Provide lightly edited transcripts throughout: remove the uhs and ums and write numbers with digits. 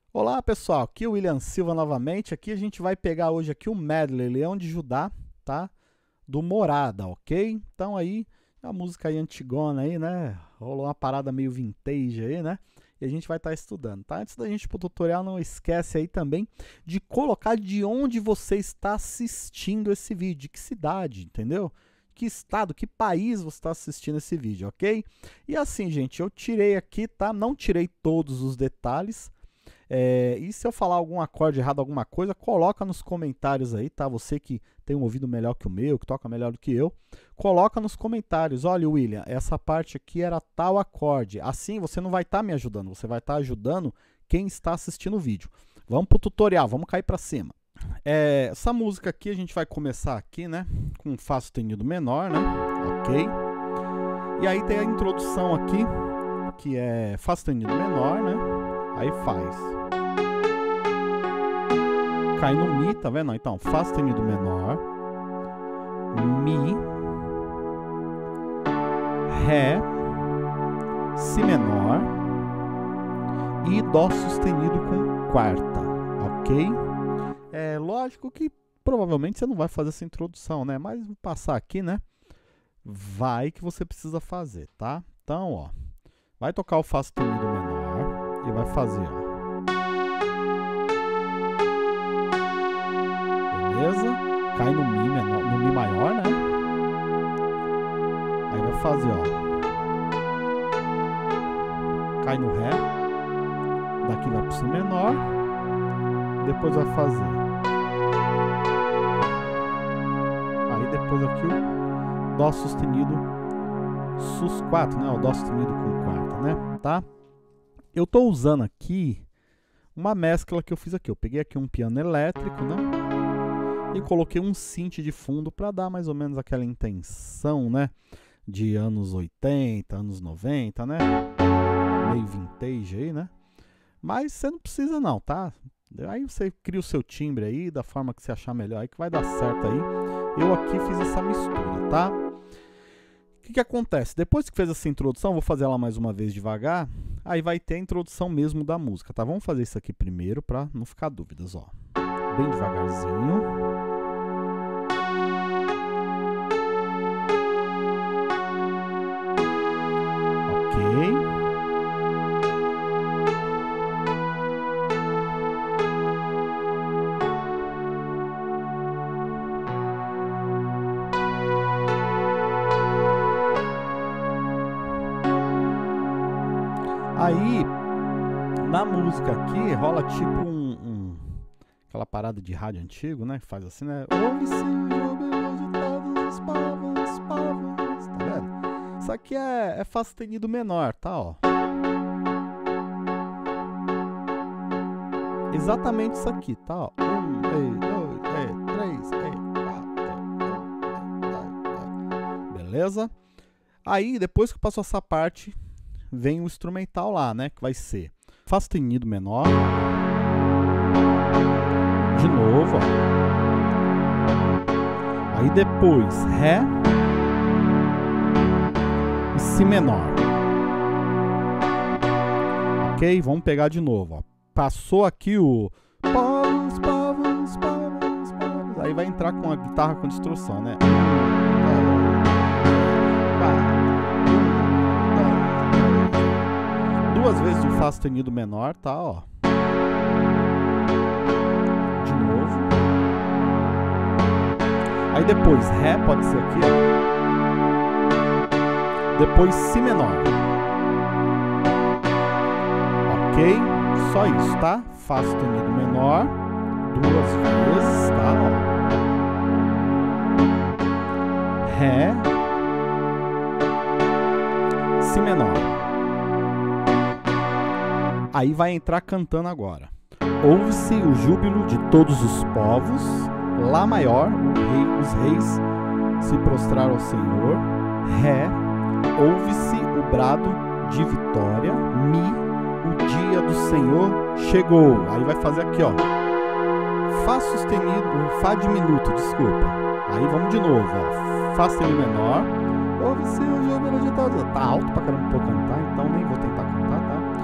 Olá pessoal, aqui é o William Silva novamente. Aqui a gente vai pegar hoje aqui o medley Leão de Judá, tá? Do Morada, ok? Então aí, a música aí antigona aí, né? Rolou uma parada meio vintage aí, né? E a gente vai estar estudando, tá? Antes da gente ir pro tutorial, não esquece aí também de colocar de onde você está assistindo esse vídeo, de que cidade, entendeu? Que estado, que país você está assistindo esse vídeo, ok? E assim, gente, eu tirei aqui, tá? Não tirei todos os detalhes. E se eu falar algum acorde errado, alguma coisa, coloca nos comentários aí, tá? Você que tem um ouvido melhor que o meu, que toca melhor do que eu, coloca nos comentários. Olha, William, essa parte aqui era tal acorde. Assim você não vai estar me ajudando, você vai estar ajudando quem está assistindo o vídeo. Vamos pro tutorial, vamos cair para cima. Essa música aqui a gente vai começar aqui, né? Com Fá sustenido menor, né? Ok. E aí tem a introdução aqui, que é Fá sustenido menor, né? Aí faz. Cai no Mi, tá vendo? Então, Fá sustenido menor, Mi, Ré, Si menor e Dó sustenido com quarta, ok? É lógico que provavelmente você não vai fazer essa introdução, né? Mas vou passar aqui, né? Vai que você precisa fazer, tá? Então, ó, vai tocar o Fá sustenido menor e vai fazer, ó. Beleza? Cai no Mi menor, no Mi maior, né? Aí vai fazer, ó. Cai no Ré. Daqui vai pro Si menor. Depois vai fazer. Aí depois aqui o Dó sustenido Sus4, né? O Dó sustenido com quarta, né? Tá? Eu tô usando aqui uma mescla que eu fiz aqui. Eu peguei aqui um piano elétrico, né? E coloquei um synth de fundo para dar mais ou menos aquela intenção, né? De anos 80, anos 90, né? Meio vintage aí, né? Mas você não precisa não, tá? Aí você cria o seu timbre aí, da forma que você achar melhor aí, que vai dar certo aí. Eu aqui fiz essa mistura, tá? O que acontece? Depois que fez essa introdução, vou fazer ela mais uma vez devagar. Aí vai ter a introdução mesmo da música, tá? Vamos fazer isso aqui primeiro para não ficar dúvidas, ó. Bem devagarzinho. Ok. Aí, na música aqui, rola tipo aquela parada de rádio antigo, né? Que faz assim, né? Ouve-se o júbilo de todos os povos, tá vendo? Isso aqui é Fá sustenido menor, tá? Ó. Exatamente isso aqui, tá? Ó. 1, 2, 3, 4. Beleza? Aí, depois que passou essa parte, vem o instrumental lá, né? Que vai ser Fá sustenido menor. De novo, ó. Aí depois Ré e Si menor. Ok? Vamos pegar de novo, ó. Passou aqui o povos, povos, povos, povos. Aí vai entrar com a guitarra com distorção, né? 2 vezes o Fá sustenido menor, tá? Ó. De novo. Aí depois Ré, pode ser aqui, ó. Depois Si menor. Ok? Só isso, tá? Fá sustenido menor. 2 vezes, tá? Ó. Ré. Si menor. Aí vai entrar cantando agora. Ouve-se o júbilo de todos os povos. Lá maior, os reis se prostraram ao Senhor. Ré. Ouve-se o brado de vitória. Mi. O dia do Senhor chegou. Aí vai fazer aqui, ó. Fá sustenido, Fá diminuto, desculpa. Aí vamos de novo, ó. Fá sustenido menor. Ouve-se o júbilo de todos. Tá alto pra caramba pra eu cantar, então nem vou tentar cantar, tá?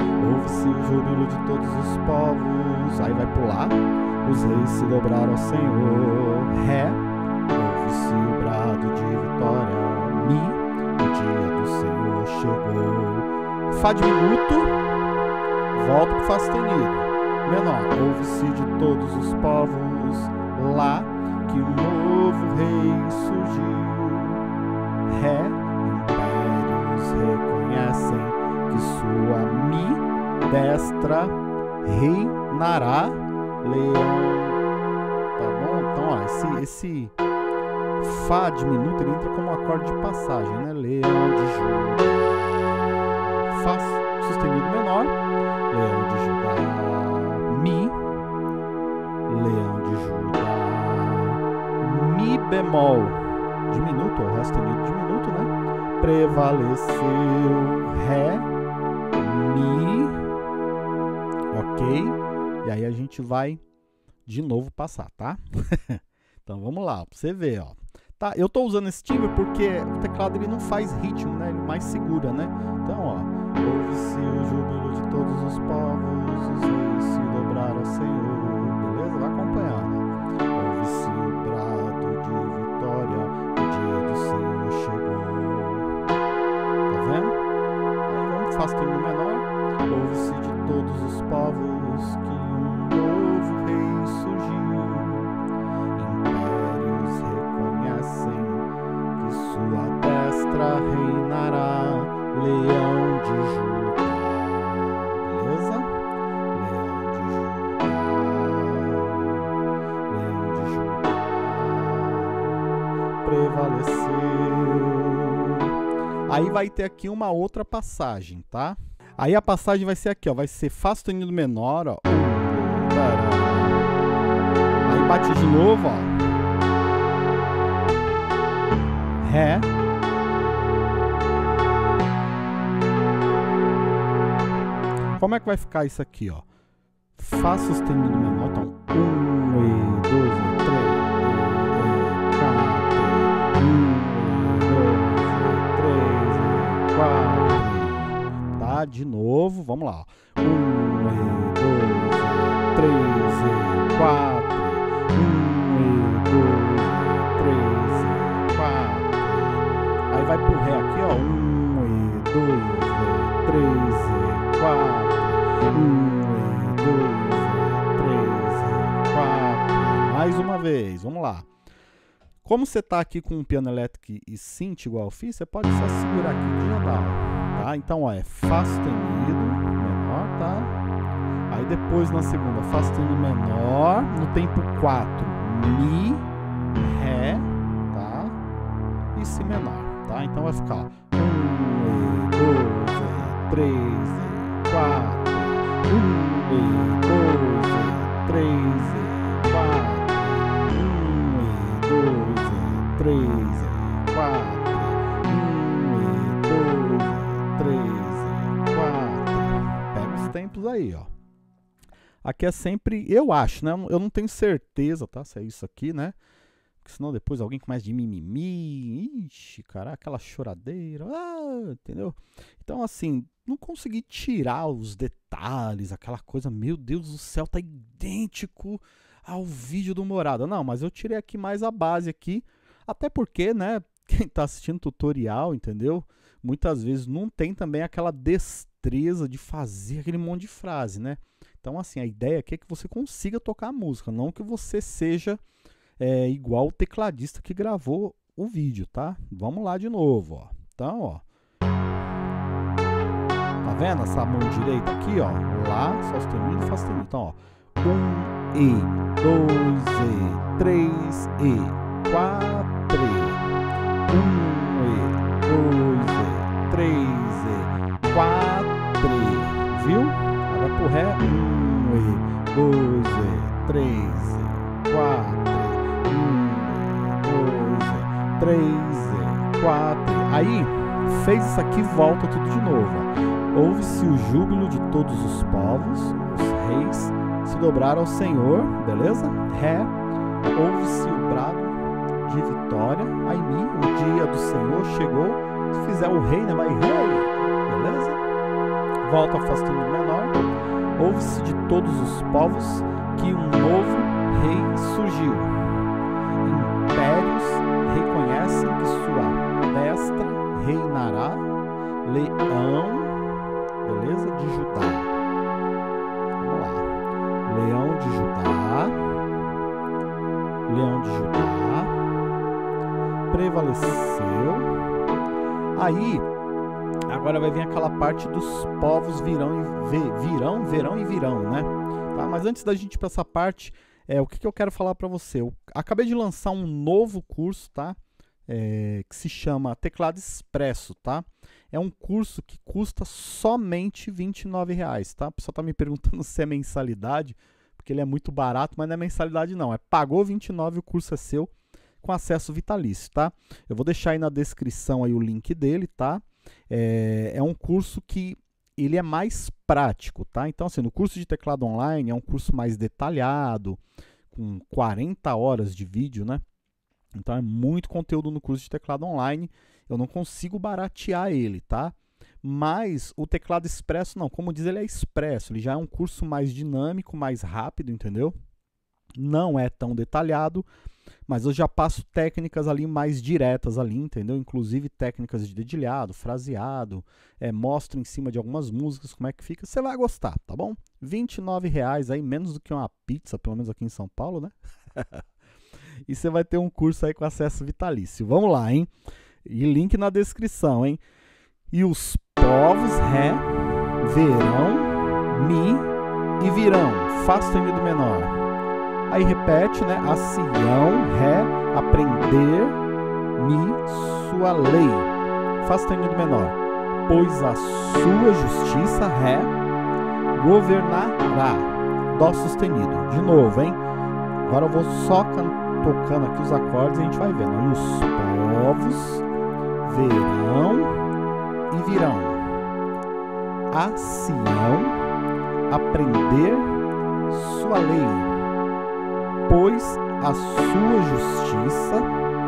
Ouve-se o júbilo de todos os povos. Aí vai pular. Os reis se dobraram ao Senhor. Ré. Ouve-se o brado de vitória. Mi. O dia do Senhor chegou. Fá diminuto. Volta pro Fá sustenido. Menor. Ouve-se de todos os povos. Lá. Que um novo rei surgiu. Ré. Impérios reconhecem que sua mi destra reinará. Leão. Tá bom? Então, ó, esse Fá diminuto ele entra como acorde de passagem, né? Leão de Judá. Fá sustenido menor. Leão de Judá. Mi. Leão de Judá. Mi bemol. Diminuto, ó, Ré sustenido diminuto, né? Prevaleceu. Ré. Mi. Ok? E aí a gente vai de novo passar, tá? Então vamos lá, pra você ver, ó. Tá, eu tô usando esse timbre porque o teclado ele não faz ritmo, né? Ele mais segura, né? Então, ó. Ouve-se o júbilo de todos os povos, os reis se dobraram ao Senhor. Beleza? Vai acompanhando. Ouve-se o brado de vitória, o dia do Senhor chegou. Tá vendo? Aí vamos, Fá sustenido menor. Ouve-se de todos os povos que um novo rei surgiu. Impérios reconhecem que sua destra reinará. Leão de Judá. Beleza? Leão de Judá. Leão de Judá. Prevaleceu. Aí vai ter aqui uma outra passagem, tá? Aí a passagem vai ser aqui, ó. Vai ser Fá sustenido menor, ó. Aí bate de novo, ó. Ré. Como é que vai ficar isso aqui, ó? Fá sustenido menor, então 1 e 2 e 3 e 4. 1 e 2 e 3 e 4. Tá? De novo, vamos lá. 1 e 2 e 3 e 4. 1 e 2 e 3 e 4. Aí vai pro Ré aqui, ó. 1 e 2 e 3 e 4. 1 e 2 e 3 e 4. Mais uma vez, vamos lá. Como você tá aqui com um piano elétrico e synth igual eu fiz, você pode só segurar aqui que já dá, ó. Tá? Então, ó, é Fá sustenido menor, tá? Aí depois na segunda, Fá sustenido menor, no tempo 4, Mi, Ré, tá? E Si menor, tá? Então vai ficar 1 e 2 e 3 e 4. 1 e 2 e 3 e 4. 1 e 2 e 3 e 4. 1 e 2 e 3 e 4. Pega os tempos aí, ó. Aqui é sempre, eu acho, né? Eu não tenho certeza, tá? Se é isso aqui, né? Porque senão depois alguém começa de mimimi. Ixi, cara, aquela choradeira. Ah, entendeu? Então, assim, não consegui tirar os detalhes, aquela coisa, meu Deus do céu, tá idêntico ao vídeo do Morada. Não, mas eu tirei aqui mais a base aqui, até porque, né, quem tá assistindo tutorial, entendeu? Muitas vezes não tem também aquela destreza de fazer aquele monte de frase, né? Então, assim, a ideia aqui é que você consiga tocar a música, não que você seja igual o tecladista que gravou o vídeo, tá? Vamos lá de novo, ó. Então, ó. Tá vendo essa mão direita aqui, ó? Lá, Sol sustenido, Fá sustenido. Então, ó. 1 e 2 e 3 e 4. 1 e 2 e 3 e 4. Viu? Agora pro Ré. 1 e 2 e 3 e 4. 1 e 2 e 3 e 4. Aí, fez isso aqui, volta tudo de novo, ó. Ouve-se o júbilo de todos os povos, os reis se dobraram ao Senhor, beleza? Ré, ouve-se o brado de vitória. Aí Mi, o dia do Senhor chegou. Se fizer o rei, né? Vai rei, beleza? Volta Fá sustenido menor. Ouve-se de todos os povos que um novo rei surgiu. Impérios reconhecem que sua destra reinará. Leão, beleza? De Judá. Vamos lá. Leão de Judá. Leão de Judá. Prevaleceu. Aí, agora vai vir aquela parte dos povos verão, né? Tá? Mas antes da gente ir para essa parte, o que eu quero falar para você? Eu acabei de lançar um novo curso, tá? Que se chama Teclado Expresso, tá? É um curso que custa somente R$29, tá? O pessoal tá me perguntando se é mensalidade, porque ele é muito barato, mas não é mensalidade não. Pagou R$29, o curso é seu, com acesso vitalício, tá? Eu vou deixar aí na descrição aí o link dele, tá? É um curso que ele é mais prático, tá? Então, assim, no curso de teclado online é um curso mais detalhado, com 40 horas de vídeo, né? Então é muito conteúdo no curso de teclado online. Eu não consigo baratear ele, tá? Mas o teclado expresso não, como diz, ele é expresso, ele já é um curso mais dinâmico, mais rápido, entendeu? Não é tão detalhado, mas eu já passo técnicas ali mais diretas ali, entendeu? Inclusive técnicas de dedilhado, fraseado, mostro em cima de algumas músicas como é que fica. Você vai gostar, tá bom? R$29 aí, menos do que uma pizza, pelo menos aqui em São Paulo, né? E você vai ter um curso aí com acesso vitalício. Vamos lá, hein? E link na descrição, hein? E os povos, Ré, verão, Mi e virão, Fá sustenido menor. Aí repete, né? A Sião, Ré, aprender, Mi, sua lei, Fá sustenido menor. Pois a sua justiça, Ré, governará, Dó sustenido. De novo, hein? Agora eu vou só tocando aqui os acordes e a gente vai vendo. E os povos verão e virão. A Sião aprender sua lei, pois a sua justiça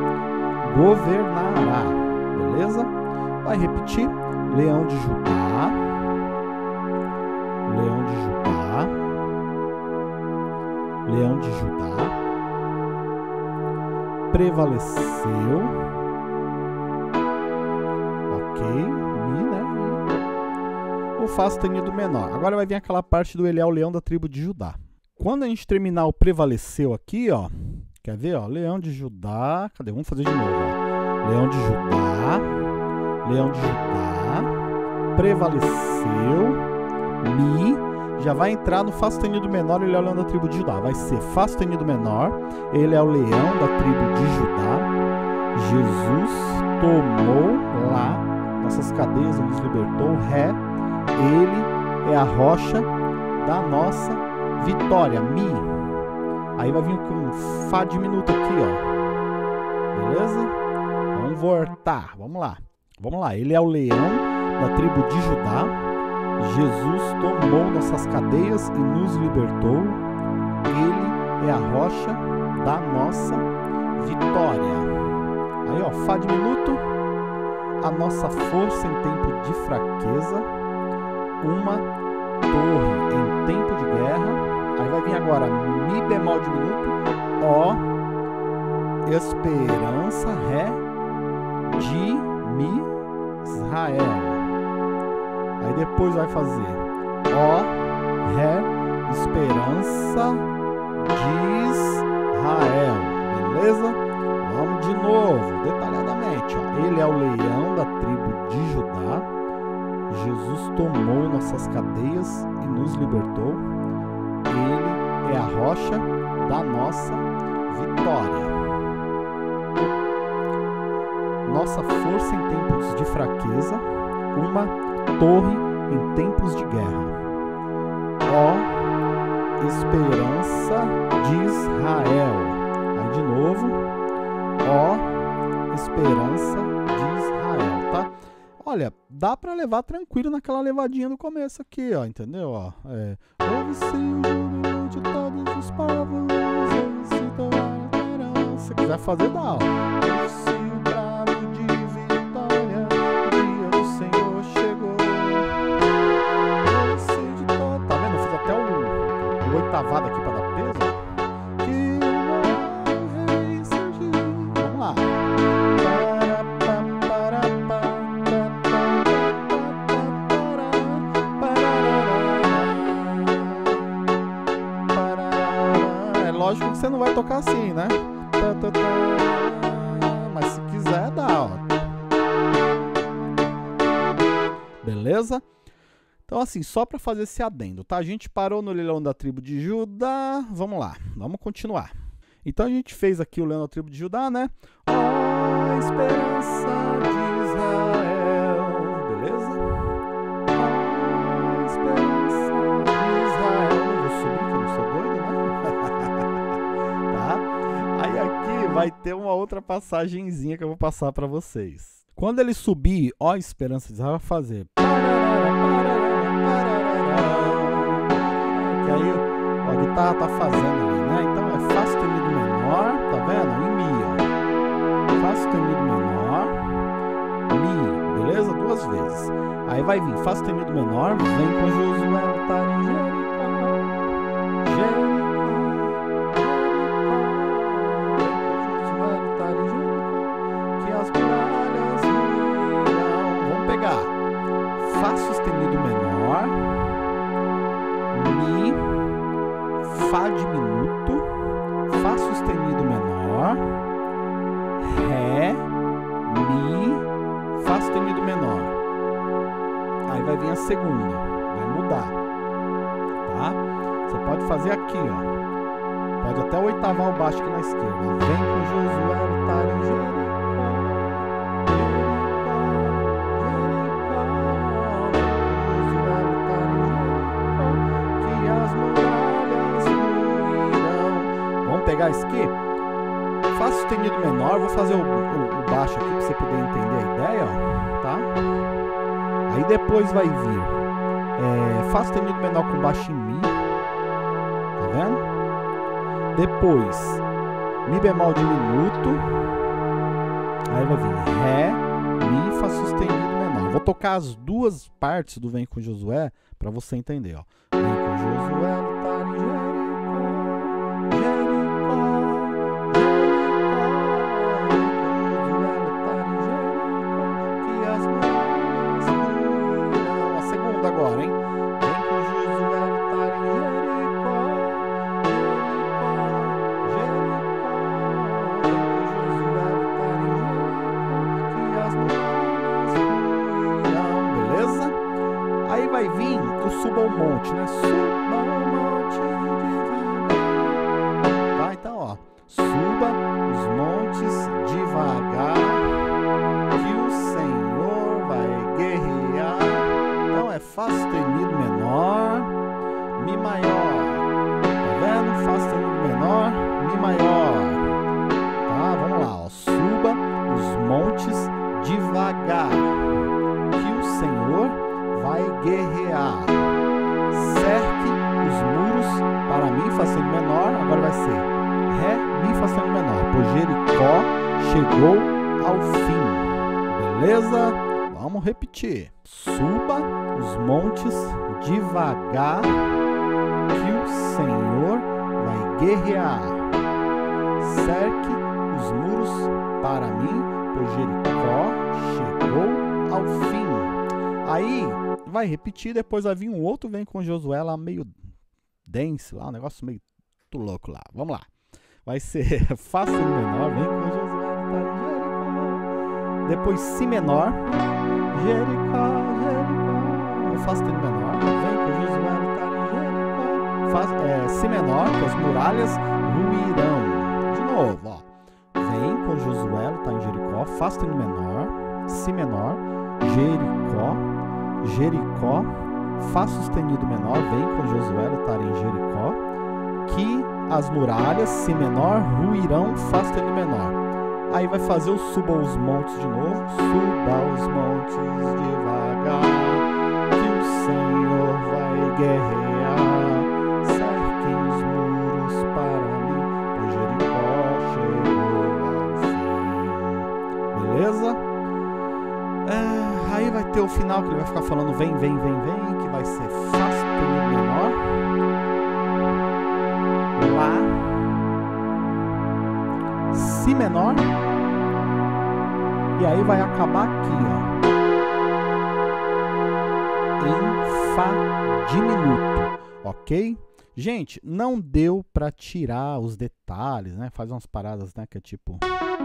governará. Beleza? Vai repetir. Leão de Judá. Leão de Judá. Leão de Judá. Prevaleceu. Ok. Mi, né? O Fá sustenido menor. Agora vai vir aquela parte do ele é o leão da tribo de Judá. Quando a gente terminar o prevaleceu aqui, ó. Quer ver, ó? Leão de Judá. Cadê? Vamos fazer de novo, ó. Leão de Judá. Leão de Judá. Prevaleceu. Mi. Já vai entrar no Fá sustenido menor, ele é o leão da tribo de Judá. Vai ser Fá sustenido menor, ele é o leão da tribo de Judá. Jesus tomou lá nossas cadeias e nos libertou. Ré, ele é a rocha da nossa vitória. Mi. Aí vai vir com um Fá diminuto aqui, ó. Beleza? Vamos voltar. Vamos lá. Vamos lá. Ele é o leão da tribo de Judá. Jesus tomou nossas cadeias e nos libertou. Ele é a rocha da nossa vitória. Aí, ó, Fá diminuto. A nossa força em tempo de fraqueza. Uma torre em tempo de guerra. Aí vai vir agora Mi bemol diminuto. Ó, esperança, Ré, de Mi, Israel. Aí depois vai fazer Ó, Ré, esperança de Israel. Beleza? Vamos de novo, detalhadamente. Ó. Ele é o leão da tribo de Judá. Jesus tomou nossas cadeias e nos libertou. Ele é a rocha da nossa vitória. Nossa força em tempos de fraqueza. Uma torre em tempos de guerra. Ó, esperança de Israel. Aí de novo. Ó, esperança de Israel, tá? Olha, dá pra levar tranquilo naquela levadinha no começo aqui, ó, entendeu? Ó, ouve-se o hino de todos os povos, ouve-se toda a terra. Se quiser fazer, dá, ó. Ouve-se o brado de vitória, o dia do Senhor chegou. oitavada aqui para dar peso. Que o rei surgiu. Vamos lá. É lógico que você não vai tocar assim, né? Mas se quiser, dá, ó. Beleza? Então, assim, só para fazer esse adendo, tá? A gente parou no leilão da tribo de Judá. Vamos lá, vamos continuar. Então, a gente fez aqui o leilão da tribo de Judá, né? Ó, esperança de Israel. Beleza? Ó, esperança de Israel. Eu vou subir, que eu não sou doido, né? Tá? Aí aqui vai ter uma outra passagenzinha que eu vou passar para vocês. Quando ele subir, ó, esperança de Israel, vai fazer... Que aí ó, a guitarra tá fazendo ali, né? Então é Fá sustenido menor, tá vendo? Em Mi, ó. Fá sustenido menor, Mi, beleza? 2 vezes. Aí vai vir Fá sustenido menor, vem com Josué lutar em Jericó. Josué lutar em Jericó, que as muralhas ruirão. Vamos pegar Fá sustenido menor, Mi, Fá diminuto, Fá sustenido menor, Ré, Mi, Fá sustenido menor. Aí vai vir a segunda, vai mudar, tá? Você pode fazer aqui, ó. Pode até oitavar o baixo aqui na esquerda. Vem com Josué lutar em Jericó. Pegar isso aqui, Fá sustenido menor, vou fazer o baixo aqui para você poder entender a ideia, ó, tá? Aí depois vai vir Fá sustenido menor com baixo em Mi, tá vendo? Depois Mi bemol diminuto, aí vai vir Ré, Mi, Fá sustenido menor. Vou tocar as duas partes do Vem com Josué para você entender, ó. Vem com Josué lutar em Jericó. Agora, hein? Vem com Josué lutar em Jericó, que as muralhas ruirão. Beleza? Aí vai vir o Suba ao Monte, né? Suba ao monte devagar. Tá? Então, ó. Suba os montes devagar, que o Senhor vai guerrear. Então é Fá sustenido menor, Mi maior, tá vendo? Fá sustenido menor, Mi maior, tá? Vamos lá, ó. Suba os montes devagar, que o Senhor vai guerrear. Cerque os muros para mim, Fá sustenido menor, agora vai ser Ré, Mi, Fá sustenido menor, pois Jericó chegou ao fim, beleza? Vamos repetir. Suba os montes devagar, que o Senhor vai guerrear. Cerque os muros para mim, pois Jericó chegou ao fim. Aí vai repetir, depois vai vir um outro Vem com Josué lá meio dense, lá, um negócio meio louco lá. Vamos lá. Vai ser Fá sustenido menor, Vem com Josué lutar em Jericó. Depois Si menor, Jericó, Jericó. Fá sustenido menor, vem com Josué lutar em Jericó. Si menor, que as muralhas ruirão. De novo, ó. Vem com Josué lutar em Jericó, Fá sustenido menor, Si menor, Jericó, Jericó, Fá sustenido menor, vem com Josué lutar em Jericó, que as muralhas, Si menor, ruirão, Fá sustenido menor. Aí vai fazer o Suba os montes de novo. Suba os montes devagar, que o Senhor vai guerrear. Cerquem os muros para mim, pois Jericó chegou ao fim. Beleza? Aí vai ter o final que ele vai ficar falando vem, vem, vem, vem, que vai ser Fá sustenido menor, Lá, Si menor, e aí vai acabar aqui, ó, em Fá diminuto, ok? Gente, não deu para tirar os detalhes, né? Faz umas paradas, né, que é tipo...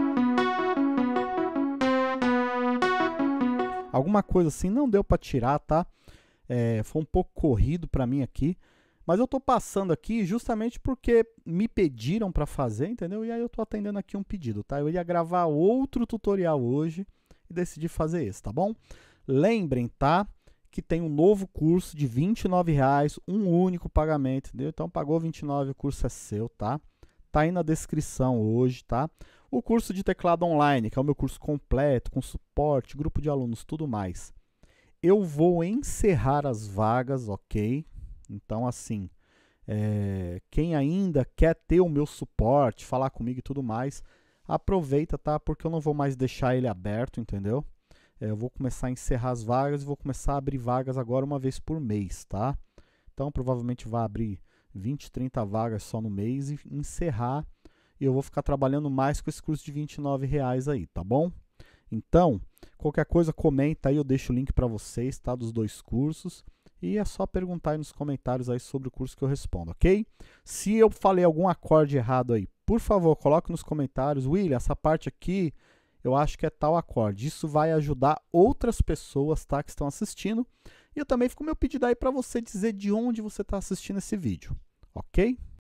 alguma coisa assim, não deu para tirar, tá? Foi um pouco corrido para mim aqui, mas eu tô passando aqui justamente porque me pediram para fazer, entendeu? E aí eu tô atendendo aqui um pedido, tá? Eu ia gravar outro tutorial hoje e decidi fazer esse, tá bom? Lembrem, tá? Que tem um novo curso de R$29, um único pagamento, entendeu? Então pagou R$29, o curso é seu, tá? Tá aí na descrição hoje, tá? O curso de teclado online, que é o meu curso completo, com suporte, grupo de alunos, tudo mais. Eu vou encerrar as vagas, ok? Então, assim, quem ainda quer ter o meu suporte, falar comigo e tudo mais, aproveita, tá? Porque eu não vou mais deixar ele aberto, entendeu? Eu vou começar a encerrar as vagas e vou começar a abrir vagas agora uma vez por mês, tá? Então, provavelmente vai abrir 20, 30 vagas só no mês e encerrar. E eu vou ficar trabalhando mais com esse curso de R$29 aí, tá bom? Então, qualquer coisa comenta aí, eu deixo o link para vocês, tá? Dos dois cursos. E é só perguntar aí nos comentários aí sobre o curso que eu respondo, ok? Se eu falei algum acorde errado aí, por favor, coloque nos comentários. William, essa parte aqui eu acho que é tal acorde. Isso vai ajudar outras pessoas, tá? Que estão assistindo. E eu também fico meu pedido aí para você dizer de onde você está assistindo esse vídeo, ok?